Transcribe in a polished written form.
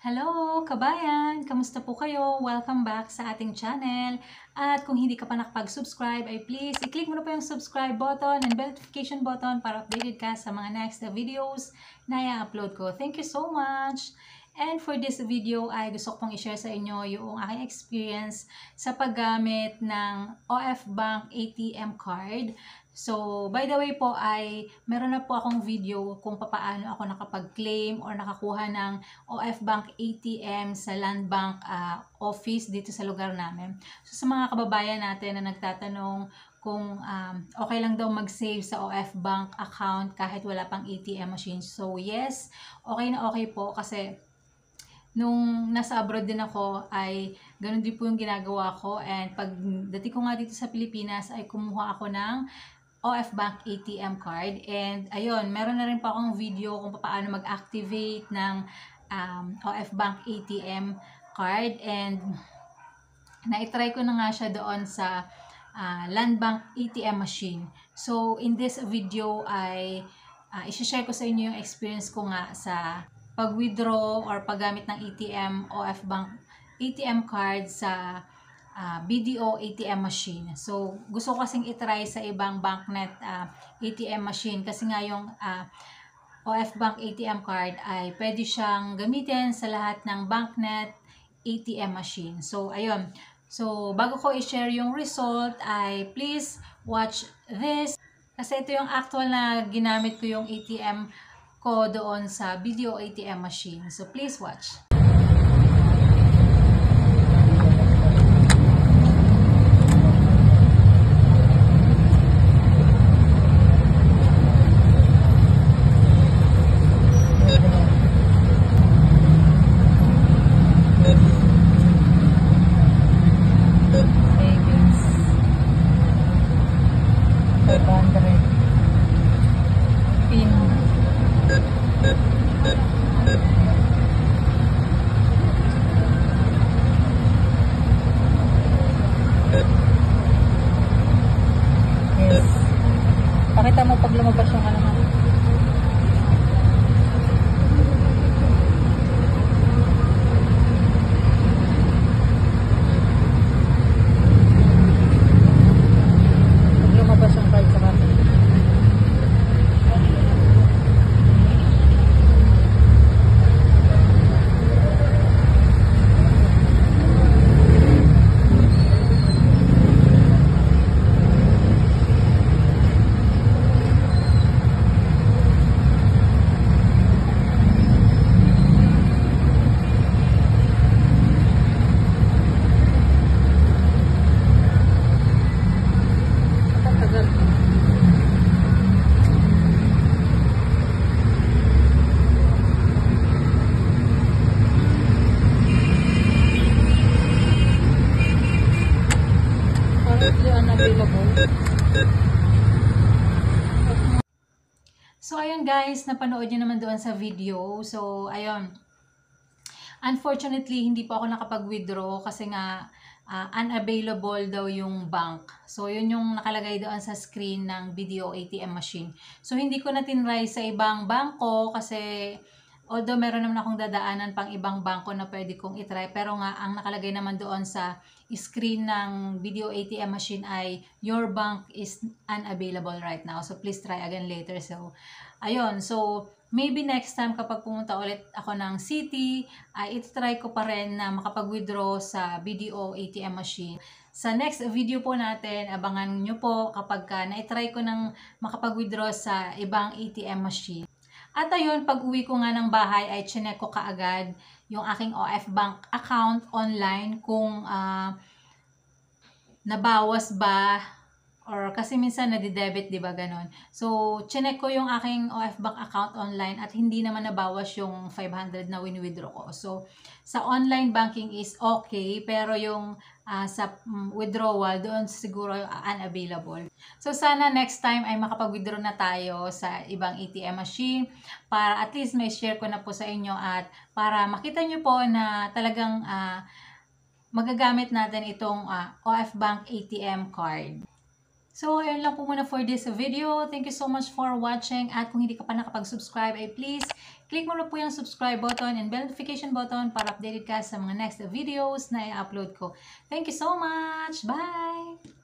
Hello, kabayan! Kamusta po kayo? Welcome back sa ating channel. At kung hindi ka pa nakapag-subscribe, ay please i-click mo na po yung subscribe button and notification button para updated ka sa mga next videos na i-upload ko. Thank you so much! And for this video ay gusto ko pong i-share sa inyo yung aking experience sa paggamit ng OF Bank ATM card. So, by the way po ay meron na po akong video kung paano ako nakapag-claim or nakakuha ng OF Bank ATM sa Land Bank office dito sa lugar namin. So, sa mga kababayan natin na nagtatanong kung okay lang daw mag-save sa OF Bank account kahit wala pang ATM machine. So, yes, okay na okay po kasi nung nasa abroad din ako ay ganun din po yung ginagawa ko, and pag dati ko nga dito sa Pilipinas ay kumuha ako ng OF Bank ATM card, and ayun, meron na rin po akong video kung paano mag-activate ng OF Bank ATM card, and na-try ko na nga siya doon sa Land Bank ATM machine. So in this video ay i-share ko sa inyo yung experience ko nga sa pag-withdraw or paggamit ng ATM OF Bank ATM card sa BDO ATM machine. So gusto ko kasing i-try sa ibang banknet ATM machine kasi nga yung OF Bank ATM card ay pwede siyang gamitin sa lahat ng banknet ATM machine. So ayun. So bago ko i-share yung result ay please watch this kasi ito yung actual na ginamit ko yung ATM ko doon sa BDO ATM machine. So please watch. Yes. Pakita mo pag lumabas yung ano. Pag lumabas yung card sa kami. So ayun guys, napanood nyo naman doon sa video. So ayun, unfortunately hindi po ako nakapag-withdraw kasi nga unavailable daw yung bank. So yun yung nakalagay doon sa screen ng BDO ATM machine. So hindi ko na tinry sa ibang bangko kasi although meron naman akong dadaanan pang ibang bangko na pwede kong itry, pero nga ang nakalagay naman doon sa screen ng BDO ATM machine ay your bank is unavailable right now. So please try again later. So ayun, so maybe next time kapag pumunta ulit ako ng city, ay itry ko pa rin na makapag-withdraw sa BDO ATM machine. Sa next video po natin, abangan nyo po kapag na-try ko ng makapag-withdraw sa ibang ATM machine. At ayun, pag uwi ko nga ng bahay ay chinek ko kaagad yung aking OF Bank account online kung nabawas ba, or kasi minsan nadi-debit, di ba, ganon. So, chinek ko yung aking OF Bank account online at hindi naman nabawas yung 500 na win-withdraw ko. So, sa online banking is okay, pero yung sa withdrawal, doon siguro unavailable. So, sana next time ay makapag-withdraw na tayo sa ibang ATM machine para at least may share ko na po sa inyo at para makita nyo po na talagang magagamit natin itong OF Bank ATM card. So, ayun lang po muna for this video. Thank you so much for watching. At kung hindi ka pa nakapag-subscribe, ay please, click mo na po yung subscribe button and bell notification button para updated ka sa mga next videos na i-upload ko. Thank you so much! Bye!